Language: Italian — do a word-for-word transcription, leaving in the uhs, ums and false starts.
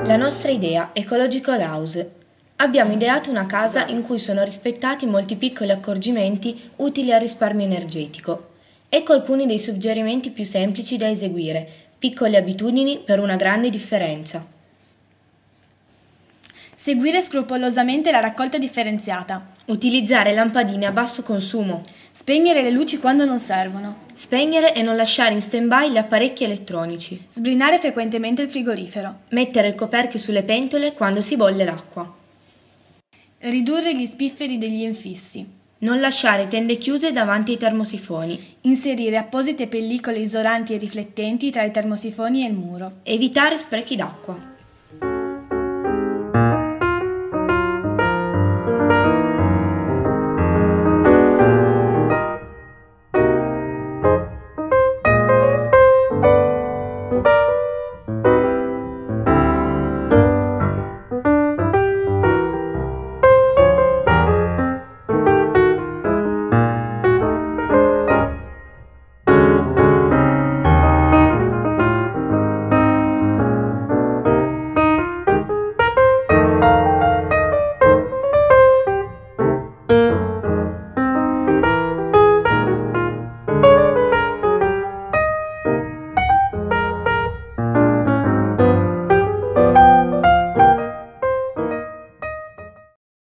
La nostra idea, Ecological House. Abbiamo ideato una casa in cui sono rispettati molti piccoli accorgimenti utili al risparmio energetico. Ecco alcuni dei suggerimenti più semplici da eseguire, piccole abitudini per una grande differenza. Seguire scrupolosamente la raccolta differenziata. Utilizzare lampadine a basso consumo. Spegnere le luci quando non servono. Spegnere e non lasciare in stand-by gli apparecchi elettronici. Sbrinare frequentemente il frigorifero. Mettere il coperchio sulle pentole quando si bolle l'acqua. Ridurre gli spifferi degli infissi. Non lasciare tende chiuse davanti ai termosifoni. Inserire apposite pellicole isolanti e riflettenti tra i termosifoni e il muro. Evitare sprechi d'acqua.